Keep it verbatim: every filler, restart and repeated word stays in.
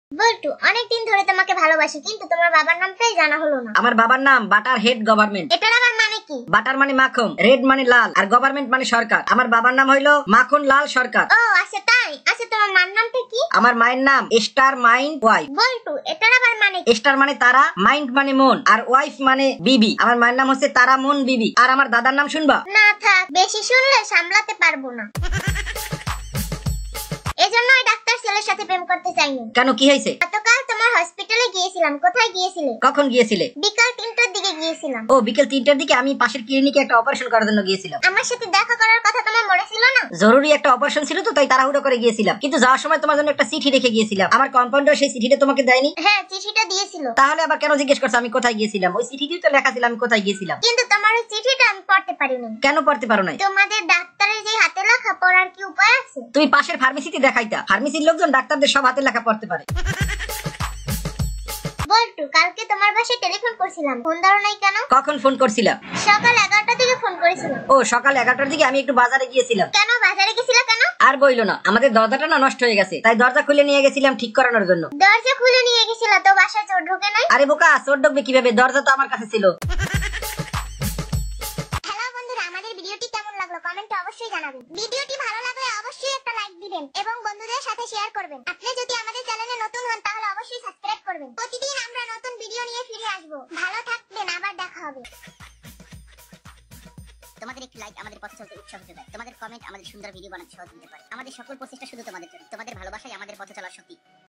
বল্টু, অনেকদিন ধরে তোমাকে ভালোবাসি, কিন্তু তোমার বাবার নামটাই জানা হলো না। আমার বাবার নাম বাটার হেড গভর্নমেন্ট। এটার আবার মানে কি? বাটার মানে মাখন, রেড মানে লাল, আর গভর্নমেন্ট মানে সরকার। আমার বাবার নাম হইলো মাখন লাল সরকার। ও আচ্ছা তাই। আচ্ছা তোমার মার নামটা কি? আমার মায়ের নাম স্টার মাইন্ড ওয়াইফ। বল্টু, এটার আবার মানে কি? স্টার মানে তারা, মাইন্ড মানে মন, আর ওয়াইফ মানে বিবি। আমার মায়ের নাম হচ্ছে তারা মন বিবি। আর আমার দাদার নাম শুনবা? না থাক, বেশি শুনলে সামলাতে পারবো না। এজন্য ওই ডাক্তার ছেলের সাথে প্রেম করতে চাইনি। কেন, কি হয়েছে? গতকাল তোমার হসপিটালে গিয়েছিলাম। কোথায় গিয়েছিলে? কখন গিয়েছিলে? বিকাল তিনটার দিকে গিয়েছিলাম। ও বিকেল তিনটার দিকে আমি পাশের ক্লিনিকে একটা অপারেশন করার জন্য গিয়েছিলাম। আমার সাথে দেখা করার কথা তোমার মনে ছিল না? জরুরি একটা অপারেশন ছিল তো, তাই তাড়াহুড়ো করে গিয়েছিলাম। কিন্তু যাওয়ার সময় তোমার জন্য একটা চিঠি রেখে গিয়েছিলাম। আমার কম্পাউন্ডার সেই চিঠিটা তোমাকে দেয়নি? হ্যাঁ, চিঠিটা দিয়েছিল। তাহলে আবার কেন জিজ্ঞেস করছো আমি কোথায় গিয়েছিলাম? ওই চিঠিতেই তো লেখা ছিল আমি কোথায় গিয়েছিলাম। কিন্তু তোমার ওই চিঠিটা আমি পড়তে পারিনি। কেন পড়তে পারো নাই? তোমাদের ডাক্তারের যে হাতে লেখা পড়ার কি উপায় আছে? তুমি পাশের ফার্মেসিতে দেখাইতা। ফার্মেসির লোকজন ডাক্তারদের সব হাতে লেখা পড়তে পারে। বল্টু, কালকে তোমার বাসায় টেলিফোন করছিলাম, ফোন ধরো নাই কেন? কখন ফোন করছিলাম? সকাল এগারোটার দিকে ফোন করেছিলাম। ও সকাল এগারোটার দিকে আমি একটু বাজারে গিয়েছিলাম। কেন বাজারে গেছিলা কেন? আর বইলো না, আমাদের দরজাটা না নষ্ট হয়ে গেছে, তাই দরজা খুলে নিয়ে গেছিলাম ঠিক করানোর জন্য। দরজা খুলে নিয়ে গেছিলা তো বাসায় চোর ঢোকে নাই? আরে বোকা, চোর ঢুকবে কিভাবে? দরজা তো আমার কাছে ছিল। হ্যালো বন্ধুরা, আমাদের ভিডিওটি কেমন লাগলো কমেন্টে অবশ্যই জানাবেন। ভিডিওটি ভালো লাগলে অবশ্যই একটা লাইক দিবেন এবং বন্ধুদের সাথে শেয়ার করবেন। আপনি যদি আমাদের চ্যানেলে নতুন হন তাহলে অবশ্যই সাবস্ক্রাইব করবেন। প্রতিদিন আমরা নতুন ভিডিও নিয়ে ফিরে আসব। ভালো থাকবেন, আবার দেখা হবে। তোমাদের একটি লাইক আমাদের পথে চলতে উৎসাহ যোগায়। তোমাদের কমেন্ট আমাদের সুন্দর ভিডিও বানাতে সহজ দিতে পারে। আমাদের সকল প্রচেষ্টা শুধু তোমাদের জন্য। তোমাদের ভালোবাসাই আমাদের পথে চলার শক্তি।